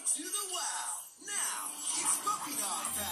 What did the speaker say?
to the wow. Now, it's Puppy Dog Fest.